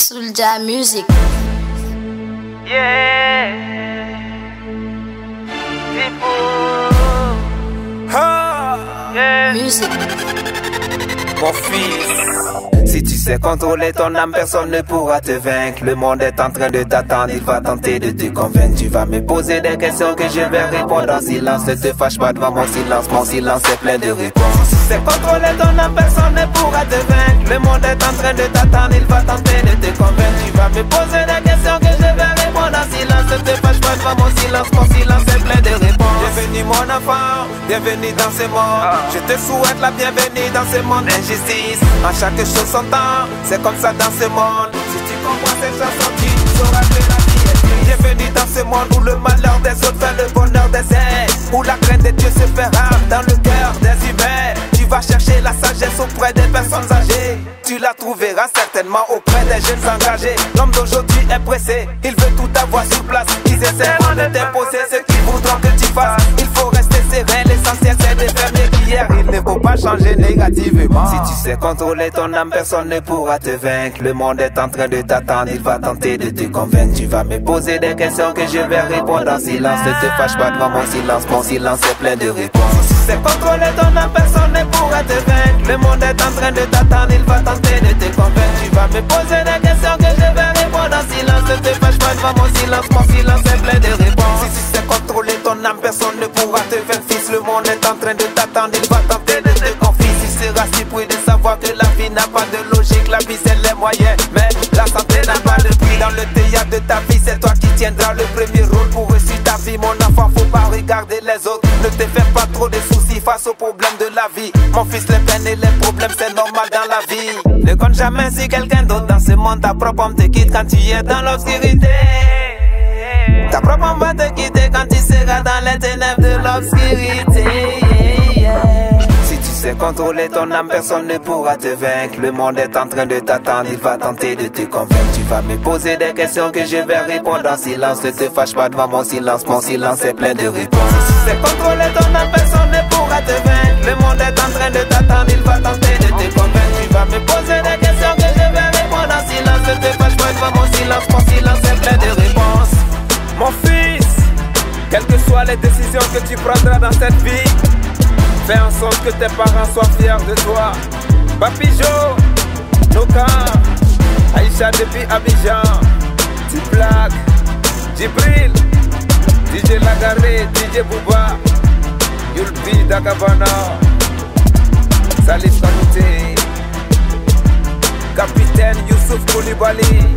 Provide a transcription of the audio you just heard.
Soulja Music. Yeah. Yeah. Music. Mon fils, si tu sais contrôler ton âme, personne ne pourra te vaincre. Le monde est en train de t'attendre, il va tenter de te convaincre. Tu vas me poser des questions que je vais répondre en silence. Ne te fâche pas devant mon silence est plein de réponses. Si tu sais contrôler ton âme, personne ne pourra te vaincre. Le monde est en train de t'attendre, il va tenter de te convaincre. Tu vas me poser des questions que je vais répondre en silence. Ne te fâche pas devant mon silence est plein de réponses. Bienvenue mon enfant, bienvenue dans ce monde. Je te souhaite la bienvenue dans ce monde d'injustice. En chaque chose son temps, c'est comme ça dans ce monde. Si tu comprends ces chansons, tu sauras que la vie est triste. Bienvenue dans ce monde où le malheur des autres fait le bonheur des uns, où la crainte de Dieu se fait rare dans le cœur des humains. Tu vas chercher la sagesse auprès des personnes âgées. Tu la trouveras certainement auprès des jeunes engagés. L'homme d'aujourd'hui est pressé, il veut tout avoir sur place. Ils essaieront de t'imposer ce qu'ils voudront que tu fasses. Il faut rester serein, l'essentiel c'est de faire mieux qu'hier. Il ne faut pas changer négativement. Si tu sais contrôler ton âme, personne ne pourra te vaincre. Le monde est en train de t'attendre, il va tenter de te convaincre. Tu vas me poser des questions que je vais répondre en silence. Ne te fâche pas devant mon silence est plein de réponses. Si tu sais contrôler ton âme, personne ne pourra te vaincre. Le monde est en train de t'attendre, il va tenter de te convaincre. Tu vas me poser des questions que je vais répondre en silence. Ne te fâche pas devant mon silence est plein de réponses. Si tu sais contrôler ton âme, personne ne pourra te vaincre. Fils, le monde est en train de t'attendre, il va tenter de te confier. Tu seras surpris de savoir que la vie n'a pas de logique. La vie c'est les moyens, mais la santé n'a pas de prix. Dans le théâtre de ta vie, c'est toi qui tiendras le premier rôle. Pour réussir ta vie, mon enfant, faut pas regarder les autres. Ne te fais pas trop de soucis face aux problèmes de la vie. Mon fils, les peines et les problèmes, c'est normal dans la vie. Ne compte jamais si quelqu'un d'autre dans ce monde, ta propre homme te quitte quand tu es dans l'obscurité. Ta propre homme va te quitter quand tu seras dans les ténèbres de l'obscurité. Si tu sais contrôler ton âme, personne ne pourra te vaincre. Le monde est en train de t'attendre, il va tenter de te convaincre. Tu vas me poser des questions que je vais répondre en silence. Ne te fâche pas devant mon silence est plein de réponses. Si tu sais contrôler ton âme, personne ne pourra te vaincre. Le monde est en train de t'attendre, il va tenter de te convaincre. Tu vas me poser des questions que je vais répondre en silence. Ne te fâche pas devant mon silence est plein de réponses. Mon fils, quelles que soient les décisions que tu prendras dans cette vie, fais en sorte que tes parents soient fiers de toi. Papi Jo, Noka, Aïcha depuis Abidjan, T-Black, Djibril, DJ Lagaré, DJ Bouba, Yulbi Dagabana, Salif Kanouté, Capitaine Youssouf Koulibaly.